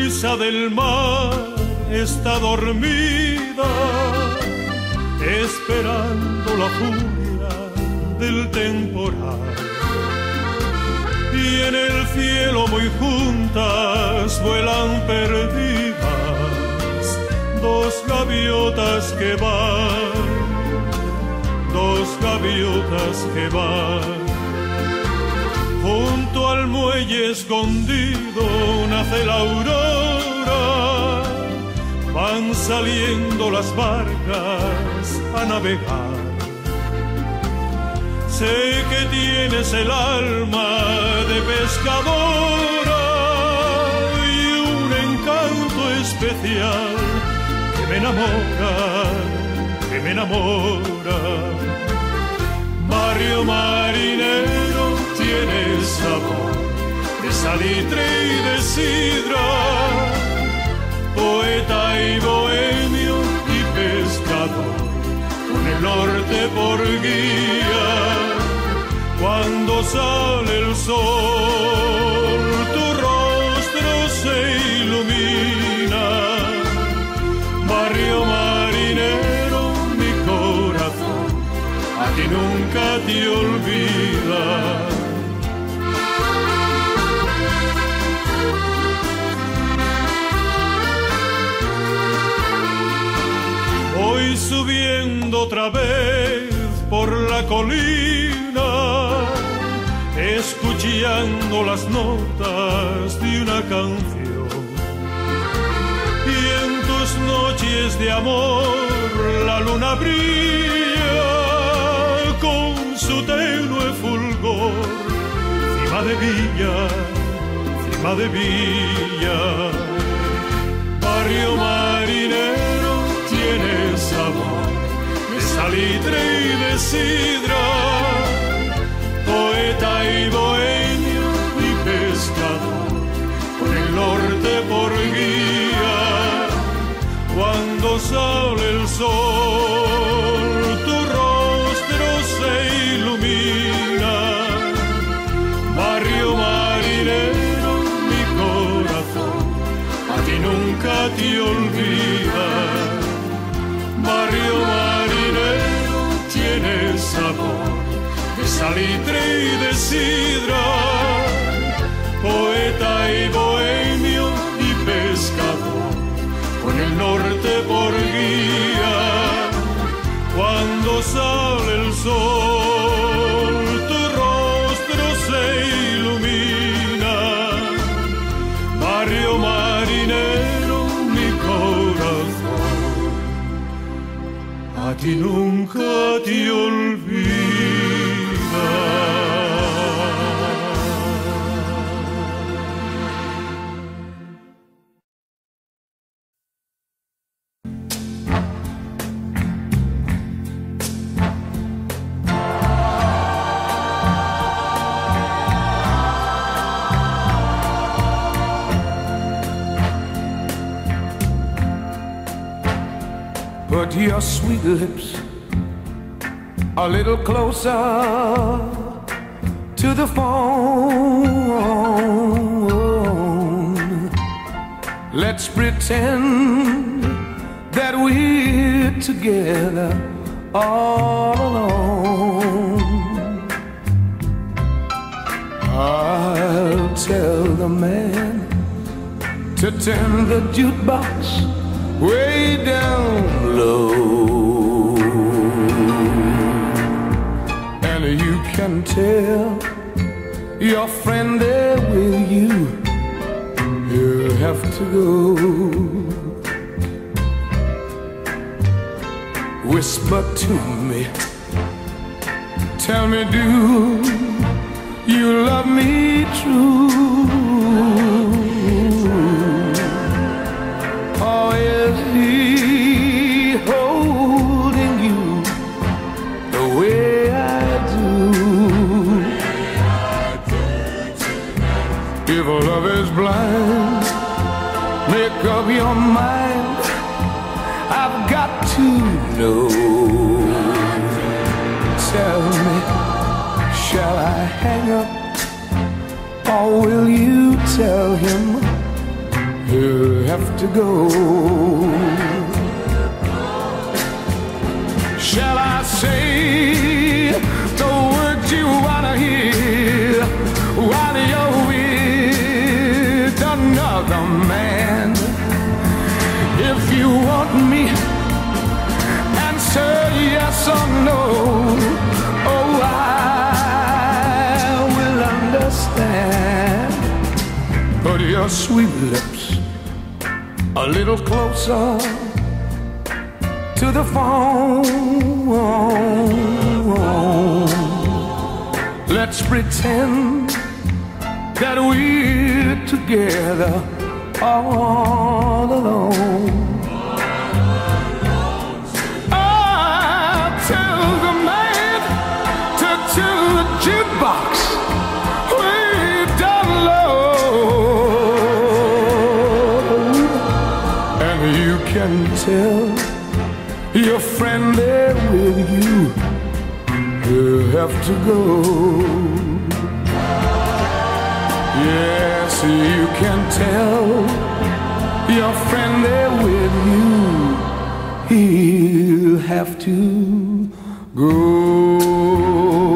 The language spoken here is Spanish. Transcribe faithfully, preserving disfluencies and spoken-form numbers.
brisa del mar está dormida, esperando la furia del temporal. Y en el cielo muy juntas vuelan perdidas dos gaviotas que van, dos gaviotas que van. Junto al muelle escondido nace la aurora, van saliendo las barcas a navegar. Sé que tienes el alma de pescadora y un encanto especial que me enamora, que me enamora. Barrio marinero tiene sabor de salitre y de sidra, poeta y bohemio y pescador, con el norte por guía. Cuando sale el sol, tu rostro se ilumina. Barrio marinero, mi corazón a ti nunca te olvida. Voy subiendo otra vez por la colina, escuchando las notas de una canción. Y en tus noches de amor la luna brilla con su tenue fulgor, cima de villa, cima de villa. Barrio marinero tiene sabor de salitre y de sidra, poeta y bohemio y pescador, con el norte por guía. Cuando sale el sol, tu rostro se ilumina. Barrio marinero, mi corazón a ti nunca te olvida. Barrio marinero tiene sabor de salitre y de sidra, poeta y bohemio y pescador, con el norte por guía. Cuando sale el sol, tu rostro se ilumina. Barrio marinero, mi corazón a ti nunca te olvida. Put your sweet lips a little closer to the phone. Let's pretend that we're together all alone. I'll tell the man to turn the jukebox way down low, and you can tell your friend there with you, you'll have to go. Whisper to me, tell me, do you love me true? Or is he holding you the way I do? If love is blind, make up your mind, I've got to know. Tell me, shall I hang up, or will you tell him he'll have to go. Shall I say the words you wanna hear while you're with another man? If you want me, answer yes or no. Oh, I will understand. Put your sweet lips a little closer to the phone. Let's pretend that we're together all alone. I'll tell the man to tune the jukebox way down low, and you can tell your friend there with you, he'll have to go. Yes, you can tell your friend there with you, he'll have to go.